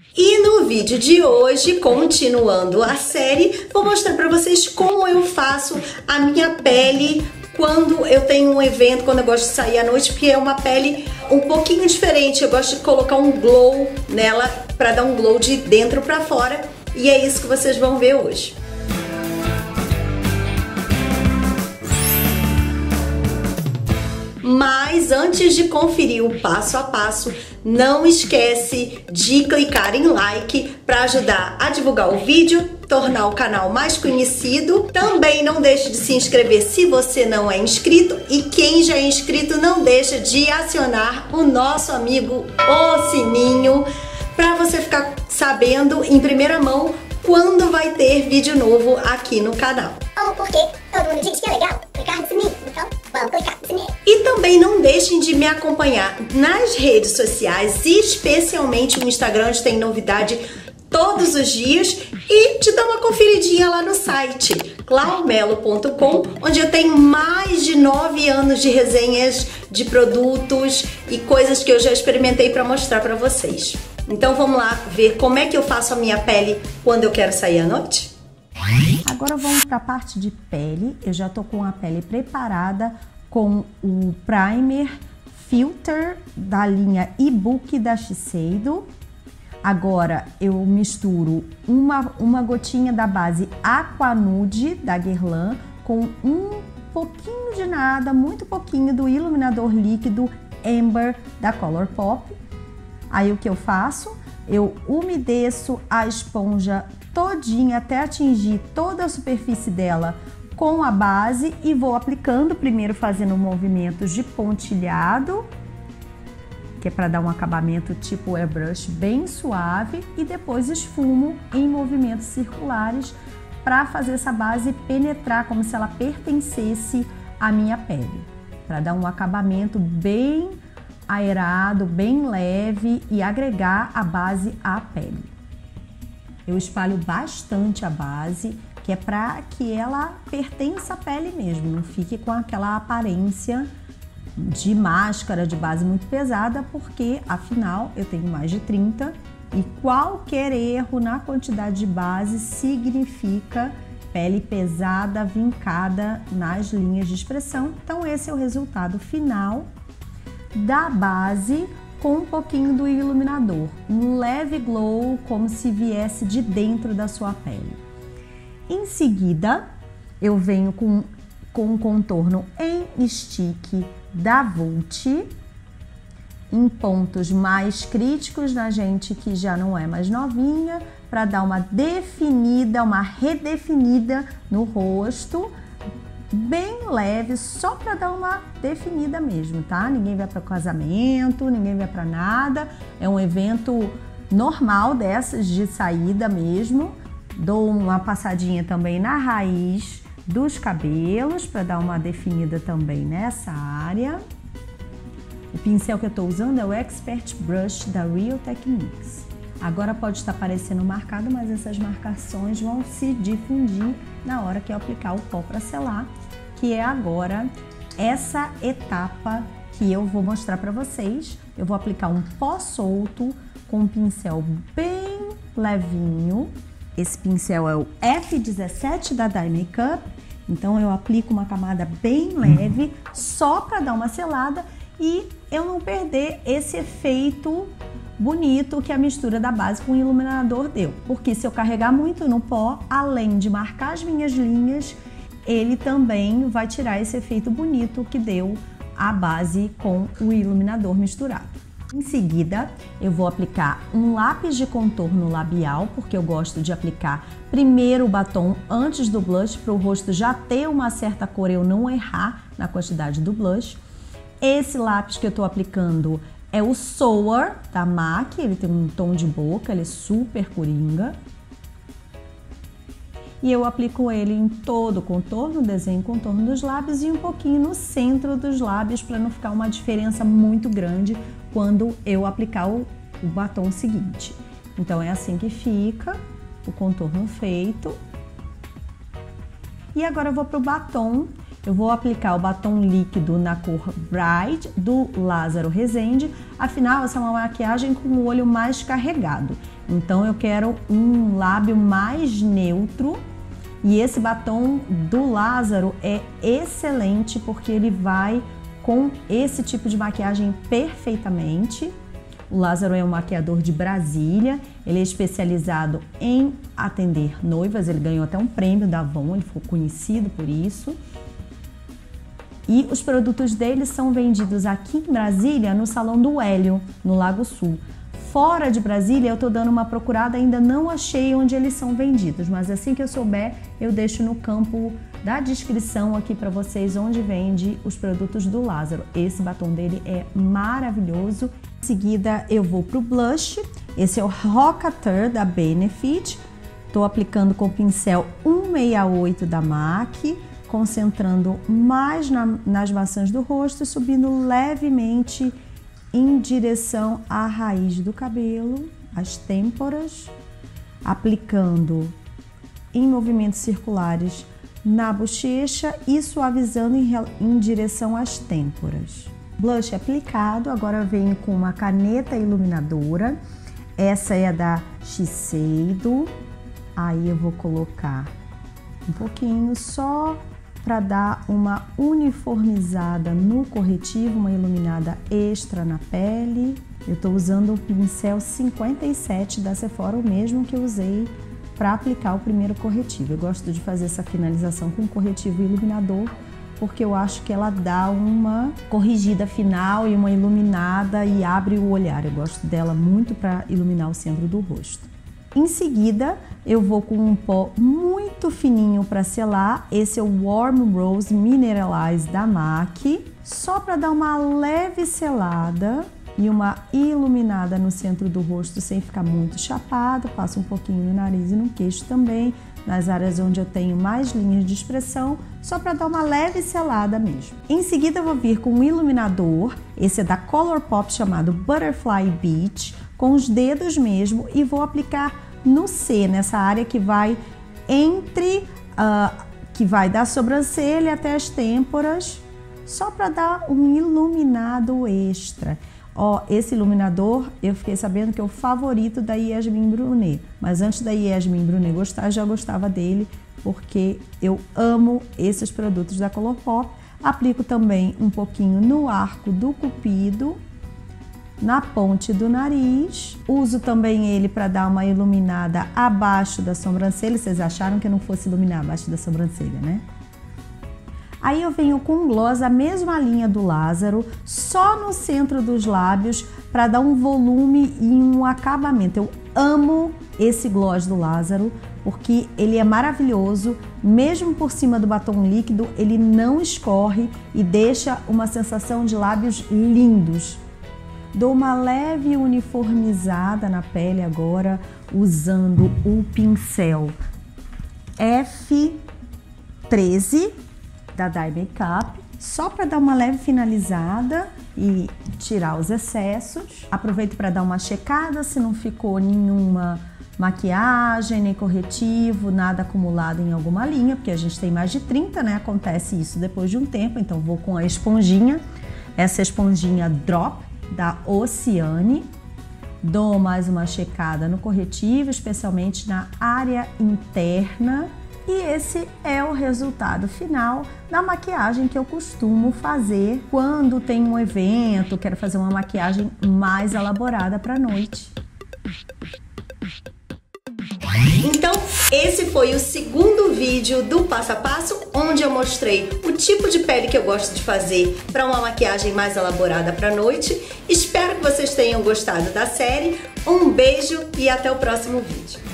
E no vídeo de hoje, continuando a série, vou mostrar pra vocês como eu faço a minha pele quando eu tenho um evento, quando eu gosto de sair à noite, porque é uma pele um pouquinho diferente. Eu gosto de colocar um glow nela pra dar um glow de dentro pra fora, e é isso que vocês vão ver hoje. Mas antes de conferir o passo a passo, não esquece de clicar em like para ajudar a divulgar o vídeo, tornar o canal mais conhecido. Também não deixe de se inscrever se você não é inscrito, e quem já é inscrito não deixa de acionar o nosso amigo o sininho para você ficar sabendo em primeira mão quando vai ter vídeo novo aqui no canal. Ou porque todo mundo diz que é legal clicar no sininho, então vamos clicar no sininho. E também não deixem de me acompanhar nas redes sociais, especialmente no Instagram, onde tem novidade todos os dias, e de dar uma conferidinha lá no site claumelo.com, onde eu tenho mais de 9 anos de resenhas de produtos e coisas que eu já experimentei para mostrar para vocês. Então vamos lá ver como é que eu faço a minha pele quando eu quero sair à noite? Agora vamos para a parte de pele. Eu já tô com a pele preparada com o primer filter da linha e-book da Shiseido. Agora eu misturo uma gotinha da base Aqua Nude da Guerlain com um pouquinho de nada, muito pouquinho do iluminador líquido Amber da Colourpop. Aí o que eu faço? Eu umedeço a esponja todinha até atingir toda a superfície dela com a base e vou aplicando, primeiro fazendo movimentos de pontilhado, que é para dar um acabamento tipo airbrush bem suave, e depois esfumo em movimentos circulares para fazer essa base penetrar como se ela pertencesse à minha pele, para dar um acabamento bem aerado, bem leve e agregar a base à pele. Eu espalho bastante a base, que é para que ela pertença à pele mesmo, não fique com aquela aparência de máscara de base muito pesada, porque afinal eu tenho mais de 30 e qualquer erro na quantidade de base significa pele pesada, vincada nas linhas de expressão. Então esse é o resultado final da base com um pouquinho do iluminador, um leve glow como se viesse de dentro da sua pele. Em seguida, eu venho com um contorno em stick da Vult, em pontos mais críticos na gente que já não é mais novinha, para dar uma definida, uma redefinida no rosto, bem leve, só para dar uma definida mesmo, tá? Ninguém vai para casamento, ninguém vai para nada, é um evento normal dessas de saída mesmo. Dou uma passadinha também na raiz dos cabelos para dar uma definida também nessa área. O pincel que eu estou usando é o Expert Brush da Real Techniques. Agora pode estar parecendo marcado, mas essas marcações vão se difundir na hora que eu aplicar o pó para selar, que é agora essa etapa que eu vou mostrar para vocês. Eu vou aplicar um pó solto com um pincel bem levinho. Esse pincel é o F17 da Dye Makeup, então eu aplico uma camada bem leve só para dar uma selada e eu não perder esse efeito bonito que a mistura da base com o iluminador deu, porque se eu carregar muito no pó, além de marcar as minhas linhas, ele também vai tirar esse efeito bonito que deu a base com o iluminador misturado. Em seguida, eu vou aplicar um lápis de contorno labial, porque eu gosto de aplicar primeiro o batom antes do blush, para o rosto já ter uma certa cor e eu não errar na quantidade do blush. Esse lápis que eu estou aplicando é o Soar da MAC, ele tem um tom de boca, ele é super coringa. E eu aplico ele em todo o contorno, desenho o contorno dos lábios e um pouquinho no centro dos lábios para não ficar uma diferença muito grande quando eu aplicar o batom seguinte. Então é assim que fica o contorno feito. E agora eu vou para o batom Eu vou aplicar o batom líquido na cor Bright do Lázaro Rezende. Afinal, essa é uma maquiagem com o olho mais carregado. Então eu quero um lábio mais neutro. E esse batom do Lázaro é excelente porque ele vai com esse tipo de maquiagem perfeitamente. O Lázaro é um maquiador de Brasília, ele é especializado em atender noivas, ele ganhou até um prêmio da Avon, ele ficou conhecido por isso. E os produtos dele são vendidos aqui em Brasília, no Salão do Hélio, no Lago Sul. Fora de Brasília, eu tô dando uma procurada, ainda não achei onde eles são vendidos, mas assim que eu souber, eu deixo no campo da descrição aqui para vocês onde vende os produtos do Lázaro. Esse batom dele é maravilhoso. Em seguida, eu vou pro blush. Esse é o Rockateur da Benefit. Tô aplicando com o pincel 168 da MAC, concentrando mais nas maçãs do rosto e subindo levemente em direção à raiz do cabelo, às têmporas, aplicando em movimentos circulares na bochecha e suavizando em direção às têmporas. Blush aplicado, agora eu venho com uma caneta iluminadora. Essa é a da Shiseido. Aí eu vou colocar um pouquinho só para dar uma uniformizada no corretivo, uma iluminada extra na pele. Eu estou usando o pincel 57 da Sephora, o mesmo que eu usei para aplicar o primeiro corretivo. Eu gosto de fazer essa finalização com corretivo iluminador, porque eu acho que ela dá uma corrigida final e uma iluminada e abre o olhar. Eu gosto dela muito para iluminar o centro do rosto. Em seguida, eu vou com um pó muito fininho para selar. Esse é o Warm Rose Mineralize da MAC, só para dar uma leve selada e uma iluminada no centro do rosto sem ficar muito chapado. Passo um pouquinho no nariz e no queixo também, nas áreas onde eu tenho mais linhas de expressão, só para dar uma leve selada mesmo. Em seguida, eu vou vir com um iluminador. Esse é da Colourpop, chamado Butterfly Beach, com os dedos mesmo, e vou aplicar no C, nessa área que vai que vai da sobrancelha até as têmporas, só para dar um iluminado extra. Ó, esse iluminador eu fiquei sabendo que é o favorito da Yasmin Brunet, mas antes da Yasmin Brunet gostar, já gostava dele, porque eu amo esses produtos da Colourpop. Aplico também um pouquinho no arco do cupido, na ponte do nariz. Uso também ele para dar uma iluminada abaixo da sobrancelha. Vocês acharam que eu não fosse iluminar abaixo da sobrancelha, né? Aí eu venho com um gloss, a mesma linha do Lázaro, só no centro dos lábios, para dar um volume e um acabamento. Eu amo esse gloss do Lázaro, porque ele é maravilhoso. Mesmo por cima do batom líquido, ele não escorre e deixa uma sensação de lábios lindos. Dou uma leve uniformizada na pele agora, usando o pincel F13 da Dye Makeup, só para dar uma leve finalizada e tirar os excessos. Aproveito para dar uma checada se não ficou nenhuma maquiagem, nem corretivo, nada acumulado em alguma linha, porque a gente tem mais de 30, né? Acontece isso depois de um tempo, então vou com a esponjinha, essa esponjinha Drop da Oceane. Dou mais uma checada no corretivo, especialmente na área interna. E esse é o resultado final da maquiagem que eu costumo fazer quando tem um evento, quero fazer uma maquiagem mais elaborada para a noite. Então, esse foi o segundo vídeo do passo a passo, onde eu mostrei o tipo de pele que eu gosto de fazer para uma maquiagem mais elaborada para a noite. Espero que vocês tenham gostado da série. Um beijo e até o próximo vídeo.